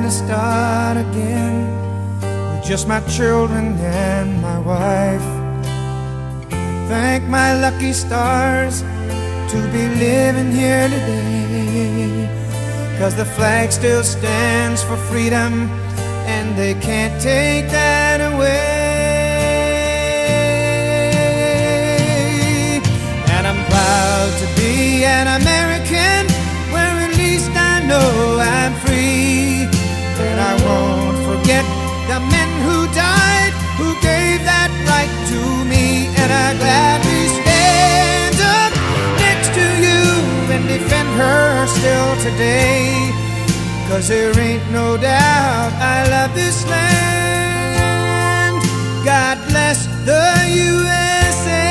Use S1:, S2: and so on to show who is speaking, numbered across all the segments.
S1: to start again with just my children and my wife. I thank my lucky stars to be living here today, 'cause the flag still stands for freedom and they can't take that away. And I'm proud to be an American, where at least I know I'm free. And I won't forget the men who died, who gave that right to me. And I gladly stand up next to you and defend her still today, 'cause there ain't no doubt I love this land. God bless the USA.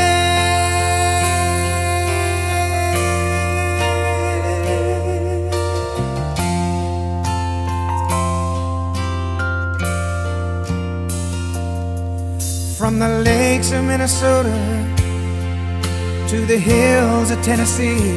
S1: From the lakes of Minnesota to the hills of Tennessee,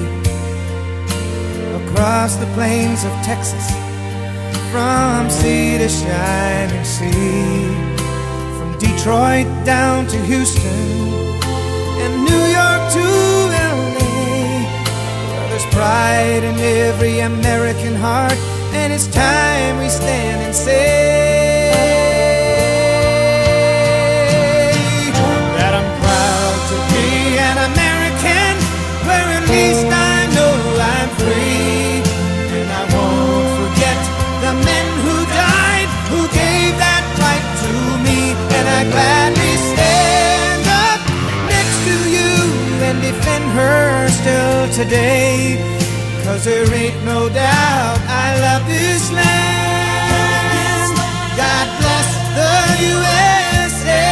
S1: across the plains of Texas, from sea to shining sea, from Detroit down to Houston and New York to LA. Well, there's pride in every American heart, and it's time we stand and say that I'm proud to be an American, where at least I know I'm free. And I won't forget the men who died, who gave that right to me. And I gladly stand up next to you and defend her still today, 'cause there ain't no doubt I love this land. God bless the USA.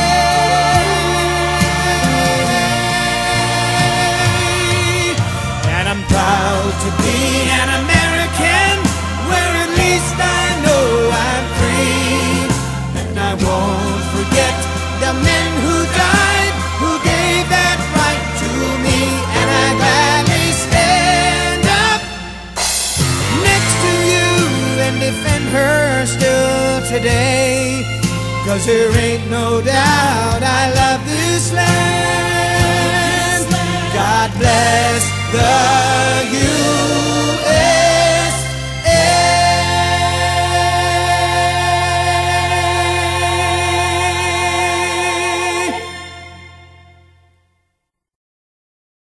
S1: And I'm proud to be an American, where at least I know I'm free. And I won't forget the men who died, who gave that right to me. And I gladly stand up next to you and defend her still today, 'cause there ain't no doubt I love this land. God bless the USA.